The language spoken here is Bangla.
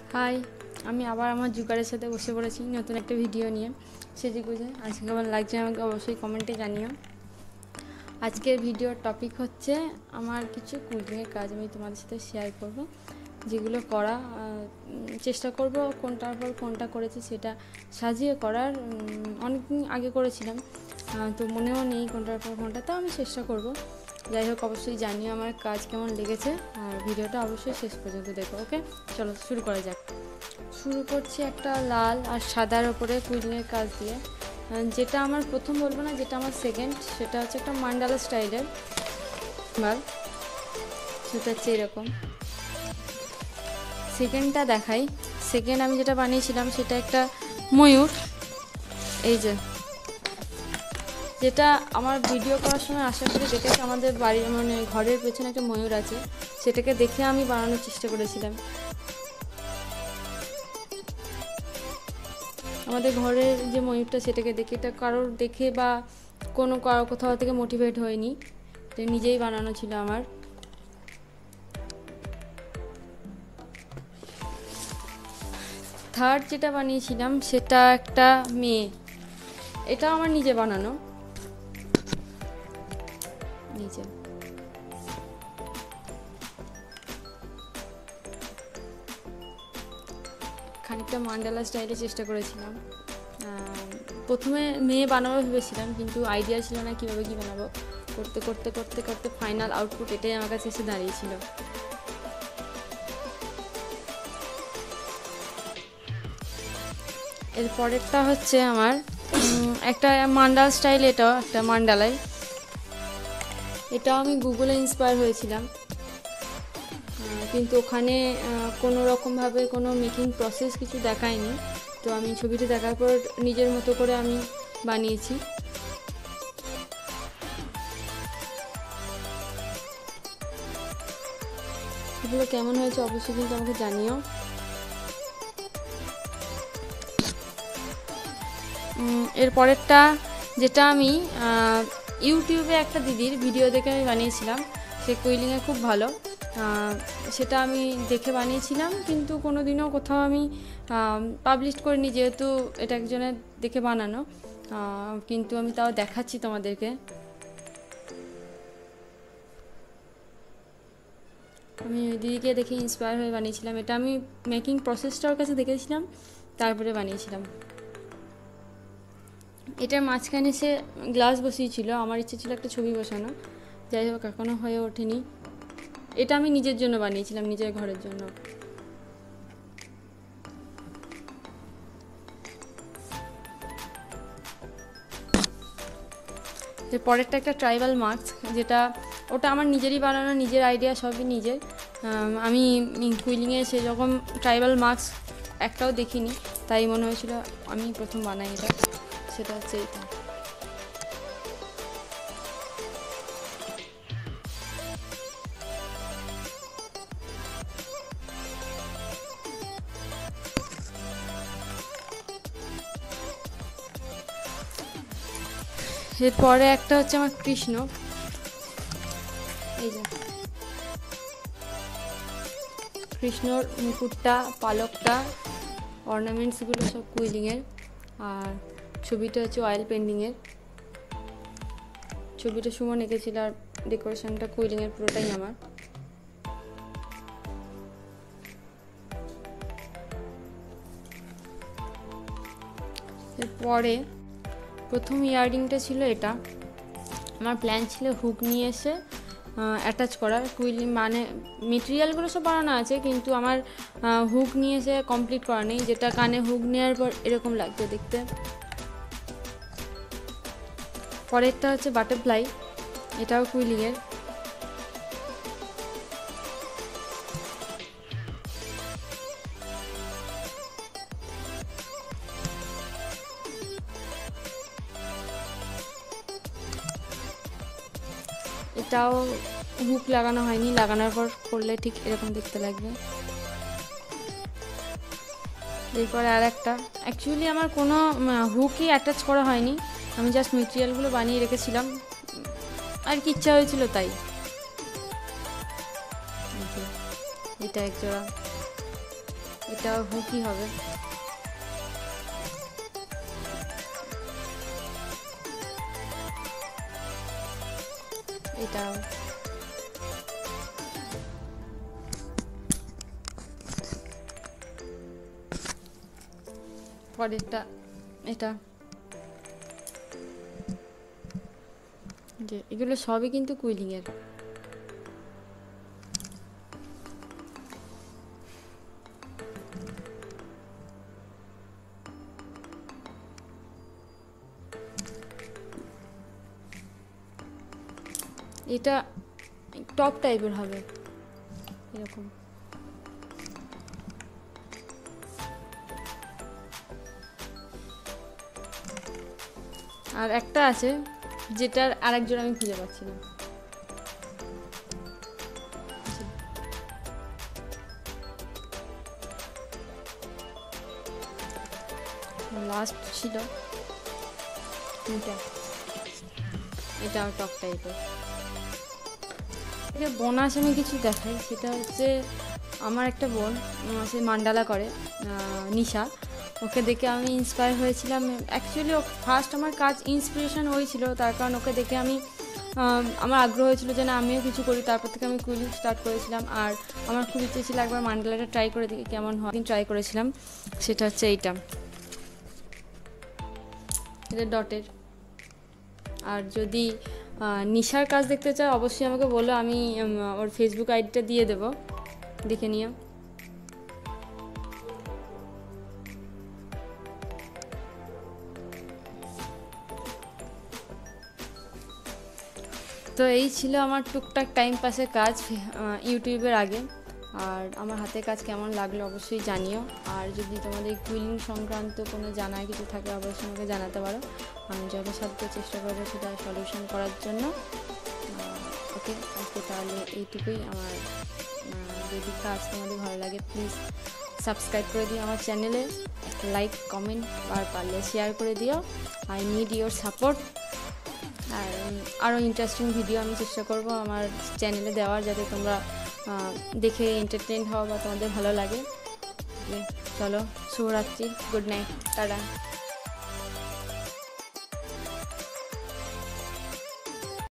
হাই, আমি আবার আমার জুকারের সাথে বসে পড়েছি নতুন একটা ভিডিও নিয়ে। সেজেগুজে আজকে কেমন লাগছে আমাকে অবশ্যই কমেন্টে জানিও। আজকের ভিডিওর টপিক হচ্ছে আমার কিছু কুকিংয়ের কাজ আমি তোমাদের সাথে শেয়ার করব, যেগুলো করা চেষ্টা করব কোনটার পর কোনটা করেছি সেটা সাজিয়ে করার। অনেক দিন আগে করেছিলাম, তো মনেও নেই কোনটার পর কোনটা, তো আমি চেষ্টা করব। যাই হোক, অবশ্যই জানিও আমার কাজ কেমন লেগেছে, আর ভিডিওটা অবশ্যই শেষ পর্যন্ত দেখো। ওকে, চলো শুরু করা যাক। শুরু করছি একটা লাল আর সাদার ওপরে কুইলিংয়ের কাজ দিয়ে। যেটা আমার প্রথম বলবো না, যেটা আমার সেকেন্ড, সেটা হচ্ছে একটা মান্ডালা স্টাইলের বাল। সেটা হচ্ছে এরকম। সেকেন্ডটা দেখাই। সেকেন্ড আমি যেটা বানিয়েছিলাম সেটা একটা ময়ূর। এই যেটা আমার ভিডিও করার সময় আশা করি দেখেছি, আমাদের বাড়ির মানে ঘরের পেছনে একটা ময়ূর আছে, সেটাকে দেখে আমি বানানোর চেষ্টা করেছিলাম। আমাদের ঘরের যে ময়ূরটা, সেটাকে দেখে, এটা কারোর দেখে বা কোথাও থেকে মোটিভেট হয়নি, এটা নিজেই বানানো ছিল আমার। থার্ড যেটা বানিয়েছিলাম সেটা একটা মেয়ে, এটা আমার নিজে বানানো, নিজে। খানিকটা মান্ডালা স্টাইলে চেষ্টা করেছিলাম। প্রথমে মেয়ে বানাবো ভেবেছিলাম, কিন্তু আইডিয়া ছিল না কীভাবে কী বানাবো। করতে করতে করতে করতে ফাইনাল আউটপুট এটাই আমার কাছে এসে দাঁড়িয়েছিল। এর পরেরটা হচ্ছে আমার একটা মান্ডালা স্টাইল, এটাও একটা মান্ডালাই। এটাও আমি গুগলে ইন্সপায়ার হয়েছিলাম, কিন্তু ওখানে কোনো রকমভাবে কোনো মেকিং প্রসেস কিছু দেখায়নি, তো আমি ছবিটা দেখার পর নিজের মতো করে আমি বানিয়েছি। এগুলো কেমন হয়েছে অবশ্যই কিন্তু আমাকে জানিও। এর পরেরটা যেটা আমি ইউটিউবে একটা দিদির ভিডিও দেখে আমি বানিয়েছিলাম, সে কুইলিংয়ে খুব ভালো, সেটা আমি দেখে বানিয়েছিলাম, কিন্তু কোনো দিনও কোথাও আমি পাবলিশ করিনি, যেহেতু এটা একজনের দেখে বানানো, কিন্তু আমি তাও দেখাচ্ছি তোমাদেরকে। আমি দিদিকে দেখে ইন্সপায়ার হয়ে বানিয়েছিলাম, এটা আমি মেকিং প্রসেসটা ওর কাছে দেখেছিলাম, তারপরে বানিয়েছিলাম। এটার মাঝখানে সে গ্লাস বসিয়েছিল, আমার ইচ্ছে ছিল একটা ছবি বসানো, যাই হোক এখনও হয়ে ওঠেনি। এটা আমি নিজের জন্য বানিয়েছিলাম, নিজের ঘরের জন্য। এর পরেরটা একটা ট্রাইবাল মাস্ক, যেটা ওটা আমার নিজেরই বানানো, নিজের আইডিয়া, সবই নিজের। আমি কুইলিংয়ে সেরকম ট্রাইবাল মাস্ক একটাও দেখিনি, তাই মনে হয়েছিল আমি প্রথম বানাই এটা। সেটা হচ্ছে এটা। এরপরে একটা হচ্ছে আমার কৃষ্ণ, এই যে কৃষ্ণর মুকুটটা, পালকটা, অর্নামেন্টসগুলো সব কুইলিংয়ের, আর ছবিটা হচ্ছে অয়েল পেন্টিংয়ের। ছবিটা সুমন এঁকেছিল, আর ডেকোরেশনটা কুইলিংয়ের পুরোটাই আমার। এরপরে প্রথম ইয়াররিংটা ছিল এটা। আমার প্ল্যান ছিল হুক নিয়ে এসে অ্যাটাচ করার, কুইলিং মানে মেটেরিয়ালগুলো সব বানানো আছে, কিন্তু আমার হুক নিয়ে এসে কমপ্লিট করা নেই, যেটা কানে হুক নেওয়ার পর এরকম লাগছে দেখতে। পরেরটা হচ্ছে বাটারফ্লাই, এটাও কুইলিংয়ের। এটাও হুক লাগানো হয়নি, লাগানোর পর করলে ঠিক এরকম দেখতে লাগবে। এরপরে আর একটা, অ্যাকচুয়ালি আমার কোনো হুকই অ্যাটাচ করা হয়নি, আমি জাস্ট মেটেরিয়ালগুলো বানিয়ে রেখেছিলাম, আর কি ইচ্ছা হয়েছিল তাই। এটা এক জোড়া। এটা হুকি হবে। এটাও পরেরটা এটা, যে এগুলো সবই কিন্তু কুইলিং এর। এটা টপ টাইপের হবে এরকম। আর একটা আছে যেটার আরেকজন আমি খুঁজে পাচ্ছি না। লাস্ট ছিল এটাও টপ টাইপের। এটা বোনাস আমি কিছু দেখাই, সেটা হচ্ছে আমার একটা বোন, সে মান্ডালা করে, নিশা। ওকে দেখে আমি ইন্সপায়ার হয়েছিলাম। অ্যাকচুয়ালি ফার্স্ট আমার কাজ ইন্সপিরেশন হয়েছিল, তার কারণ ওকে দেখে আমি আমার আগ্রহ হয়েছিল যে না আমিও কিছু করি। তারপর থেকে আমি কুইলিং স্টার্ট করেছিলাম। আর আমার খুব ইচ্ছে ছিল একবার মান্ডালাটা ট্রাই করে দেখি কেমন হয়। ট্রাই করেছিলাম, সেটা হচ্ছে এইটা, এটা ডটের। আর যদি নিশার কাজ দেখতে চাও অবশ্যই আমাকে বলো, আমি ওর ফেসবুক আইডিটা দিয়ে দেবো, দেখে নিও। তো এই ছিল আমার টুকটাক টাইম পাসের কাজ ইউটিউবের আগে। আর আমার হাতের কাজ কেমন লাগলো অবশ্যই জানিও। আর যদি তোমাদের কুইলিং সংক্রান্ত কোনো জানার কিছু থাকে অবশ্যই আমাকে জানাতে পারো, আমি যথাসাধ্য চেষ্টা করবো সেটা সলিউশন করার জন্য। ওকে ওকে, তাহলে এইটুকুই আমার। যদি কাজ তোমাদের ভালো লাগে প্লিজ সাবস্ক্রাইব করে দিও আমার চ্যানেলে, একটা লাইক কমেন্ট আর পারলে শেয়ার করে দিও। I need your support. আর আরও ইন্টারেস্টিং ভিডিও আমি চেষ্টা করব আমার চ্যানেলে দেওয়ার, যাতে তোমরা দেখে এন্টারটেইন হও বা তোমাদের ভালো লাগে। চলো, শুভরাত্রি, গুড নাইট, টাটা।